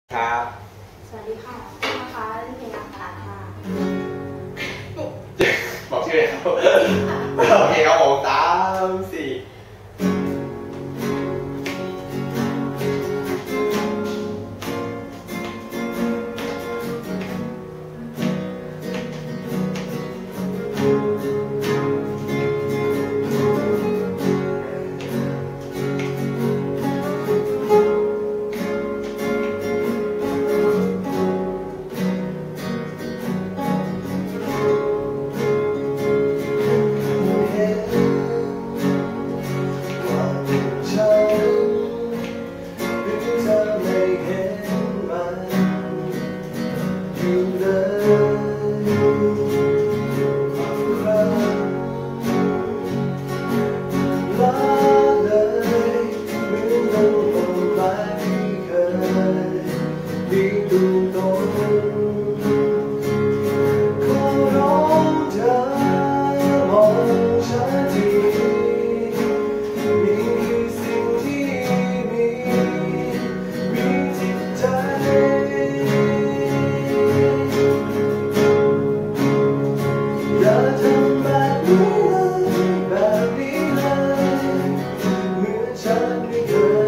ครับสวัสดีค่ะนะคะเล่นเพลงอัคราค่ะบอกชื่อเลยครับโอเคครับผม3 4 แบบนี้เลยเหมือนฉันไม่เคย